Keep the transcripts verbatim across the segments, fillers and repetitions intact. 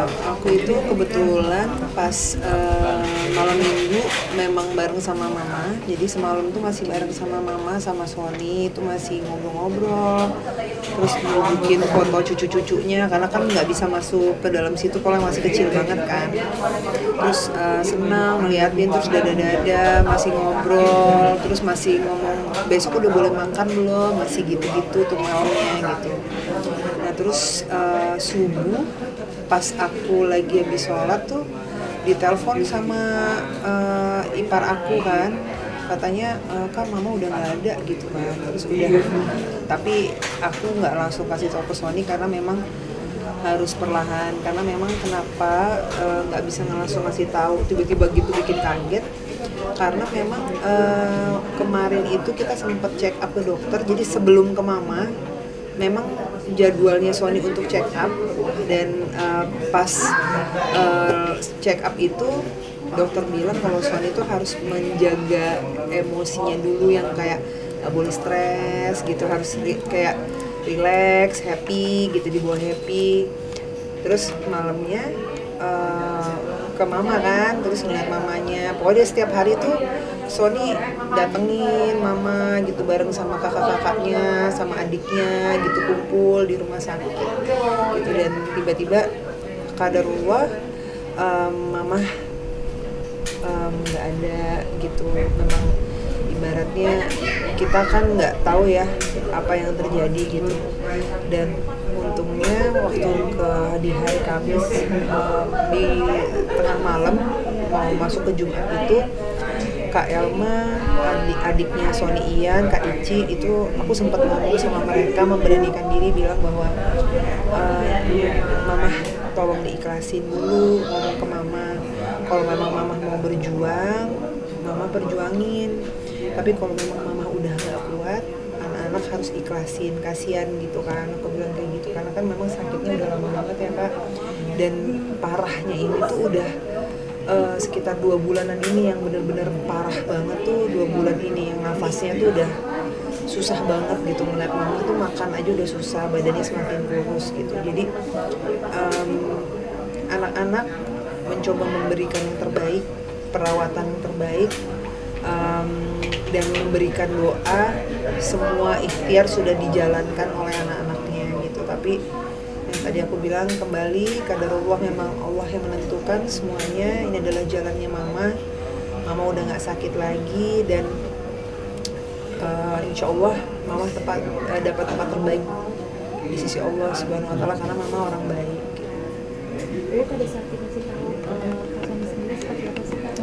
aku itu kebetulan pas uh, malam minggu memang bareng sama mama. Jadi semalam tuh masih bareng sama mama sama Sony, itu masih ngobrol-ngobrol. Terus bikin foto cucu-cucunya karena kan nggak bisa masuk ke dalam situ kalau masih kecil banget kan. Terus uh, senang ngeliatin, terus dada-dada masih ngobrol, terus masih ngomong besok udah boleh makan belum, masih gitu-gitu tuh malamnya gitu. Nah terus uh, subuh pas aku lagi habis sholat tuh ditelepon sama uh, ipar aku kan, katanya e, kan mama udah nggak ada gitu kan. Terus udah, tapi aku nggak langsung kasih tahu ke Sony karena memang harus perlahan, karena memang kenapa nggak e, bisa langsung ngasih tahu tiba-tiba gitu bikin kaget, karena memang e, kemarin itu kita sempat check up ke dokter. Jadi sebelum ke mama memang jadwalnya Sony untuk check up, dan uh, pas uh, check up itu dokter bilang kalau Sony itu harus menjaga emosinya dulu, yang kayak gak boleh stres gitu, harus ri- kayak relax, happy gitu, dibawa happy. Terus malamnya uh, ke mama kan, terus ngeliat mamanya, pokoknya setiap hari tuh Sony datengin mama gitu bareng sama kakak-kakaknya sama adiknya gitu, kumpul di rumah sakit gitu. Dan tiba-tiba kadarullah um, mama nggak um, ada gitu. Memang ibaratnya kita kan nggak tahu ya apa yang terjadi gitu. Dan untungnya waktu ke di hari Kamis um, di tengah malam mau masuk ke Jumat itu, Kak Elma, adik-adiknya Sony Ian, Kak Ici, itu aku sempat ngomong sama mereka, memberanikan diri bilang bahwa uh, mama tolong diikhlasin dulu, ngomong ke mama kalau memang mama mau berjuang, mama perjuangin, tapi kalau memang mama udah gak kuat, anak-anak harus ikhlasin, kasihan gitu kan. Aku bilang kayak gitu karena kan memang sakitnya udah lama banget ya Kak, dan parahnya ini tuh udah Uh, sekitar dua bulanan ini yang benar-benar parah banget tuh. Dua bulan ini yang nafasnya tuh udah susah banget gitu, ngeliat mama tuh makan aja udah susah, badannya semakin kurus gitu. Jadi um, anak-anak mencoba memberikan yang terbaik, perawatan yang terbaik, um, dan memberikan doa. Semua ikhtiar sudah dijalankan oleh anak-anaknya gitu. Tapi tadi aku bilang kembali, kadarullah, memang Allah yang menentukan semuanya. Ini adalah jalannya mama. Mama udah gak sakit lagi, dan uh, insya Allah mama tepat, uh, dapat tempat terbaik di sisi Allah Subhanahu Wa Taala, karena mama orang baik. Lalu pada saat dikasih tahu Hasan sendiri seperti apa sih Kak?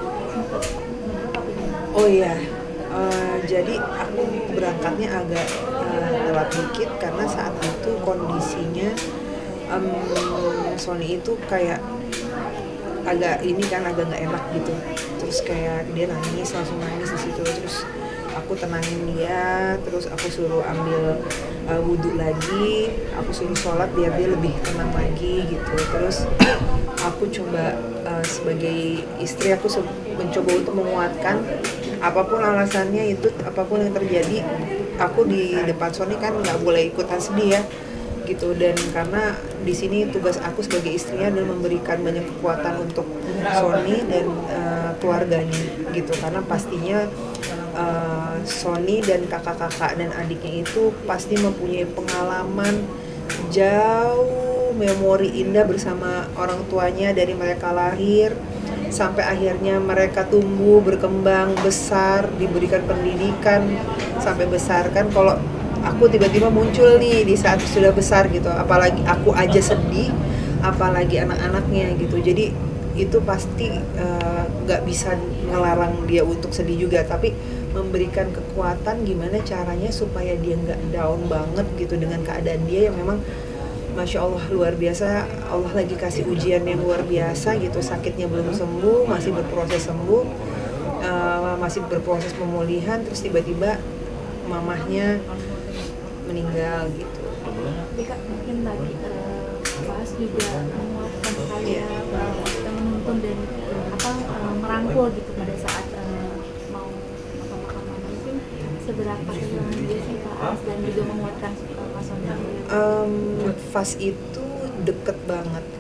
Oh iya, uh, jadi aku berangkatnya agak uh, telat dikit karena saat itu kondisinya um, Sony itu kayak agak ini kan agak nggak enak gitu. Terus kayak dia nangis, langsung nangis di situ. Terus aku tenangin dia, terus aku suruh ambil uh, wudhu lagi, aku suruh sholat biar dia lebih tenang lagi gitu. Terus aku coba uh, sebagai istri aku se- mencoba untuk menguatkan, apapun alasannya itu, apapun yang terjadi, aku di depan Sony kan nggak boleh ikutan sedih ya gitu. Dan karena di sini tugas aku sebagai istrinya adalah memberikan banyak kekuatan untuk Sony dan uh, keluarganya gitu, karena pastinya uh, Sony dan kakak-kakak dan adiknya itu pasti mempunyai pengalaman jauh, memori indah bersama orang tuanya dari mereka lahir sampai akhirnya mereka tumbuh, berkembang, besar, diberikan pendidikan sampai besar kan. Kalau aku tiba-tiba muncul nih di saat sudah besar gitu, apalagi aku aja sedih, apalagi anak-anaknya gitu. Jadi itu pasti nggak uh, bisa ngelarang dia untuk sedih juga, tapi memberikan kekuatan gimana caranya supaya dia nggak down banget gitu dengan keadaan dia yang memang Masya Allah luar biasa. Allah lagi kasih ujian yang luar biasa gitu, sakitnya belum sembuh, masih berproses sembuh, uh, masih berproses pemulihan, terus tiba-tiba mamahnya meninggal gitu. Jadi Kak, mungkin tadi uh, Mas juga menguatkan sekali ya, kita menuntun dan apa uh, merangkul gitu pada saat uh, mau makam-makam mungkin seberapa kehilangan dia sih Kak As, dan juga menguatkan uh, Mas Sonja. Um, Fas itu deket banget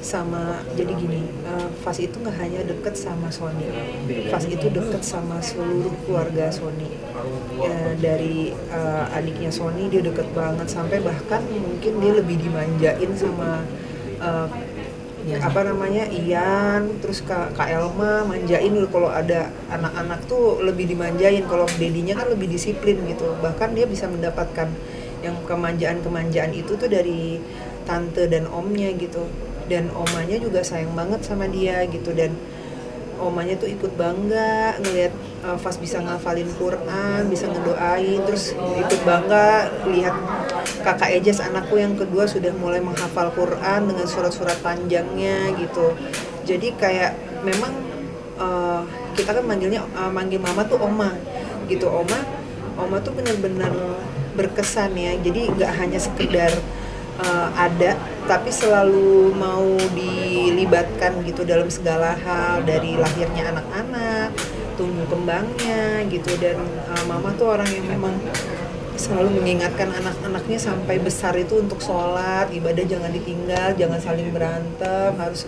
sama, jadi gini, uh, Fas itu nggak hanya deket sama Sony, Fas itu deket sama seluruh keluarga Sony. Ya, dari uh, adiknya Sony dia deket banget, sampai bahkan mungkin dia lebih dimanjain sama uh, apa namanya Ian, terus Kak, Kak Elma manjain dulu. Kalau ada anak-anak tuh lebih dimanjain, kalau dedinya kan lebih disiplin gitu. Bahkan dia bisa mendapatkan yang kemanjaan-kemanjaan itu tuh dari tante dan omnya gitu. Dan omanya juga sayang banget sama dia gitu, dan omanya tuh ikut bangga ngelihat uh, Fas bisa ngafalin Quran, bisa ngedoain, terus ikut bangga lihat kakak Ejes anakku yang kedua sudah mulai menghafal Quran dengan surat-surat panjangnya gitu. Jadi kayak memang uh, kita kan manggilnya uh, manggil mama tuh oma gitu. Oma, oma tuh benar-benar berkesan ya. Jadi nggak hanya sekedar uh, ada, tapi selalu mau dilibatkan gitu dalam segala hal, dari lahirnya anak-anak, tumbuh kembangnya gitu. Dan uh, mama tuh orang yang memang selalu mengingatkan anak-anaknya sampai besar itu untuk sholat, ibadah jangan ditinggal, jangan saling berantem, harus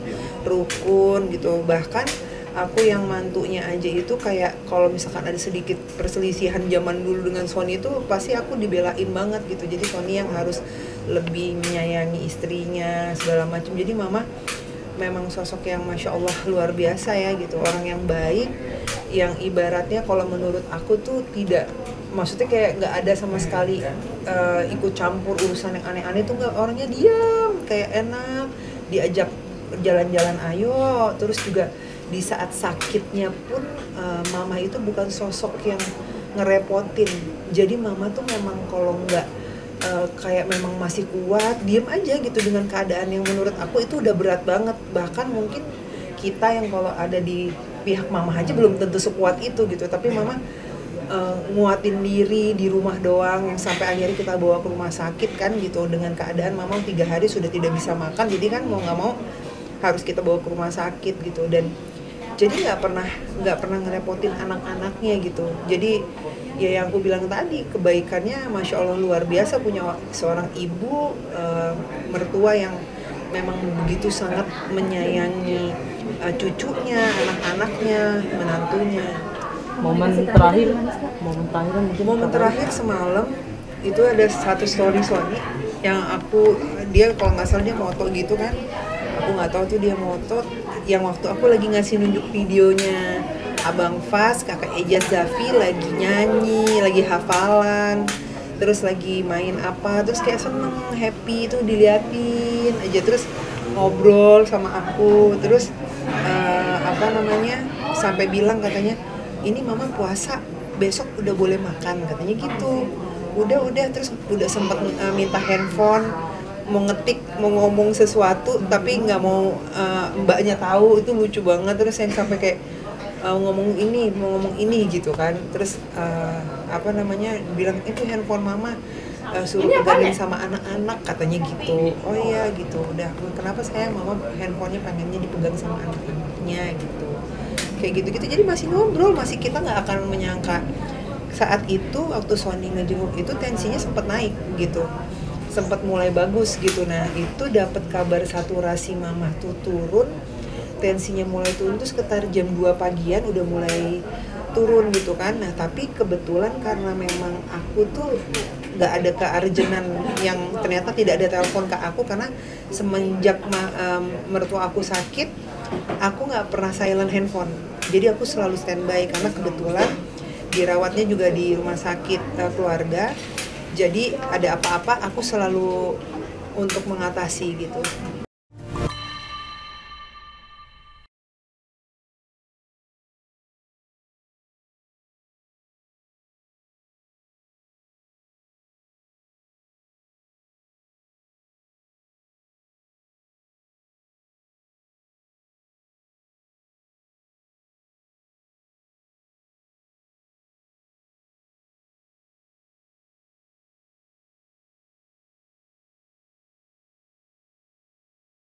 rukun gitu. Bahkan aku yang mantunya aja itu kayak kalau misalkan ada sedikit perselisihan zaman dulu dengan Sony itu pasti aku dibelain banget gitu. Jadi Sony yang harus lebih menyayangi istrinya segala macam. Jadi mama memang sosok yang masya Allah luar biasa ya gitu, orang yang baik, yang ibaratnya kalau menurut aku tuh tidak, maksudnya kayak nggak ada sama sekali uh, ikut campur urusan yang aneh-aneh tuh, nggak, orangnya diam, kayak enak, diajak jalan-jalan ayo. Terus juga di saat sakitnya pun uh, mama itu bukan sosok yang ngerepotin. Jadi mama tuh memang kalau nggak Uh, kayak memang masih kuat, diem aja gitu dengan keadaan yang menurut aku itu udah berat banget. Bahkan mungkin kita yang kalau ada di pihak mama aja belum tentu sekuat itu gitu, tapi mama uh, nguatin diri di rumah doang, yang sampai akhirnya kita bawa ke rumah sakit kan gitu, dengan keadaan mama tiga hari sudah tidak bisa makan. Jadi kan mau nggak mau harus kita bawa ke rumah sakit gitu. Dan jadi nggak pernah nggak pernah ngerepotin anak-anaknya gitu. Jadi ya yang aku bilang tadi, kebaikannya masya Allah luar biasa, punya seorang ibu uh, mertua yang memang begitu sangat menyayangi uh, cucunya, anak-anaknya, menantunya. Momen terakhir, momen terakhir mungkin momen terakhir semalam itu ada satu story Sony yang aku, dia kalau nggak salah dia moto gitu kan, aku nggak tahu tuh dia moto, yang waktu aku lagi ngasih nunjuk videonya Abang Fas, kakak Ejaz Zafi lagi nyanyi, lagi hafalan, terus lagi main apa, terus kayak seneng, happy itu diliatin aja, terus ngobrol sama aku, terus uh, apa namanya, sampai bilang katanya, ini mama puasa, besok udah boleh makan, katanya gitu. Udah, udah, terus udah sempet uh, minta handphone, mau ngetik, mau ngomong sesuatu, tapi nggak mau uh, mbaknya tahu, itu lucu banget. Terus yang sampai kayak Uh, ngomong ini, mau ngomong ini gitu kan. Terus uh, apa namanya, bilang itu handphone mama, uh, suruh pegangin sama anak-anak, katanya gitu. Oh iya gitu, udah, kenapa saya mama handphonenya pengennya dipegang sama anak-anaknya gitu. Kayak gitu-gitu, jadi masih ngobrol, masih, kita nggak akan menyangka. Saat itu waktu Sony ngejenguk itu tensinya sempat naik gitu, sempat mulai bagus gitu. Nah itu dapat kabar saturasi mama tuh turun, tensinya mulai turun tuh sekitar jam dua pagian udah mulai turun gitu kan. Nah tapi kebetulan karena memang aku tuh nggak ada kearjenan yang ternyata tidak ada telepon ke aku, karena semenjak ma- um, mertua aku sakit, aku nggak pernah silent handphone. Jadi aku selalu standby, karena kebetulan dirawatnya juga di rumah sakit uh, keluarga. Jadi ada apa-apa aku selalu untuk mengatasi gitu.